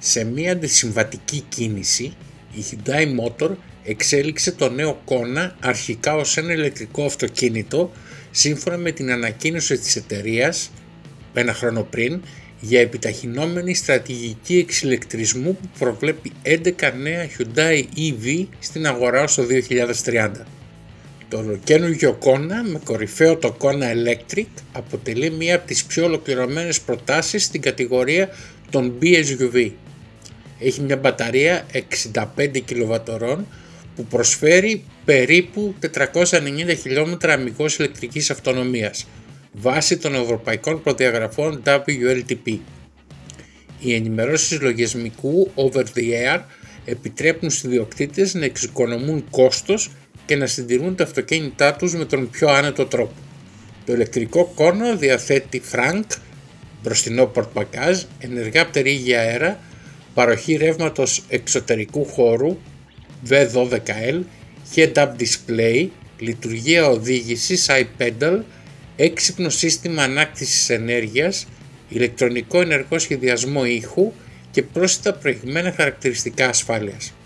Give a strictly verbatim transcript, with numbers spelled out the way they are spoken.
Σε μια αντισυμβατική κίνηση, η Hyundai Motor εξέλιξε το νέο Kona αρχικά ως ένα ηλεκτρικό αυτοκίνητο, σύμφωνα με την ανακοίνωση της εταιρείας ένα χρόνο πριν για επιταχυνόμενη στρατηγική εξηλεκτρισμού που προβλέπει έντεκα νέα Hyundai ι βι στην αγορά ως το δύο χιλιάδες τριάντα. Το καινούργιο Kona, με κορυφαίο το Kona Electric, αποτελεί μία από τις πιο ολοκληρωμένες προτάσεις στην κατηγορία των μπι ες γιου βι. Έχει μια μπαταρία εξήντα πέντε κιλοβατ-ωρών που προσφέρει περίπου τετρακόσια ενενήντα χιλιόμετρα αμυγός ηλεκτρικής αυτονομίας, βάσει των ευρωπαϊκών προδιαγραφών ντάμπλιου ελ τι πι. Οι ενημερώσεις λογισμικού over the air επιτρέπουν στους ιδιοκτήτες να εξοικονομούν κόστος και να συντηρούν τα αυτοκίνητά τους με τον πιο άνετο τρόπο. Το ηλεκτρικό Kona διαθέτει Frank, μπροστινό πορτμπαγκάζ, ενεργά πτερίγια αέρα, παροχή ρεύματος εξωτερικού χώρου βι δώδεκα ελ, head-up display, λειτουργία οδήγησης iPedal, έξυπνο σύστημα ανάκτησης ενέργειας, ηλεκτρονικό ενεργό σχεδιασμό ήχου και πρόσθετα προηγμένα χαρακτηριστικά ασφάλειας.